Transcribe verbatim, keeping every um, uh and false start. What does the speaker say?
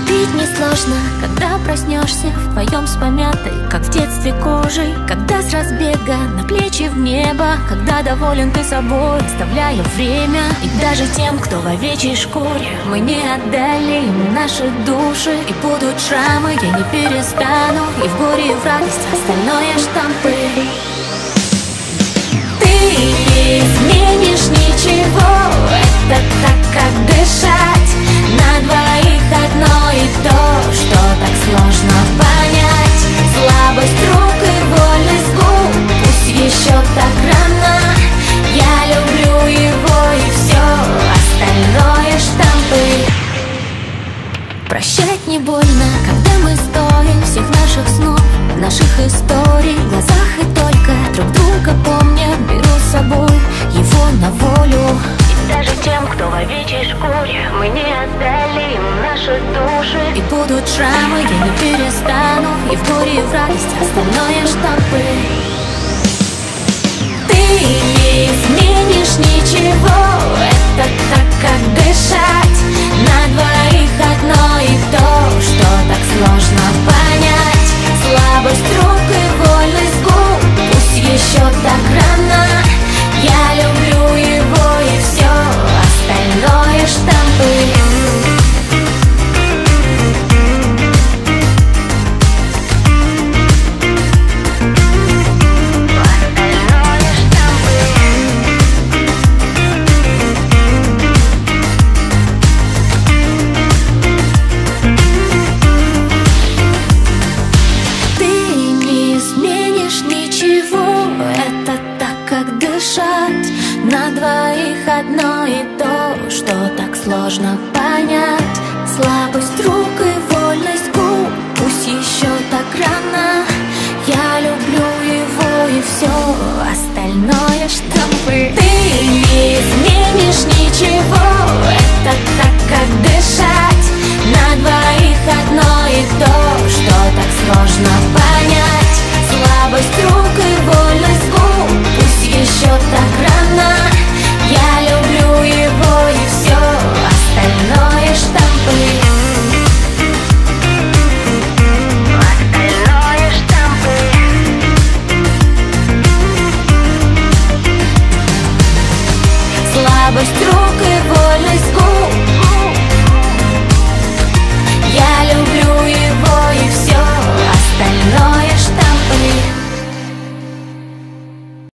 Забыть несложно, когда проснешься вдвоем с помятой, как в детстве, кожей. Когда с разбега на плечи в небо, когда доволен ты собой, оставляя время. И даже тем, кто в овечьей шкуре, мы не отдали им наши души. И будут шрамы, я не перестану, и в горе, и в радость остальное штампы. Ты не изменишь ничего, это так, как дышать. На двоих одно и то, что так сложно понять. Слабость рук и вольность губ, пусть еще так рано. Я люблю его и все, остальное штампы. Прощать не больно, когда мы стоим всех наших снов, наших историй в глазах, и только друг друга помня, беру с собой его на волю. И даже тем, кто в овечьей шкуре, мы не отдали им наши души. И будут шрамы, я не перестану, и в горе, и в радость остальное штампы. Ты не изменишь ничего, это так, как дышать. На двоих одно и то, что так сложно понять. Слабость рук и вольность губ, пусть еще так рано. Я люблю его и все, остальное штампы. На двоих одно и то, что так сложно понять. Слабость рук и вольность губ, пусть еще так рано. Я люблю его и все, остальное штампы. Ты не изменишь ничего, это так, как дышать. На двоих одно и то, что так сложно понять.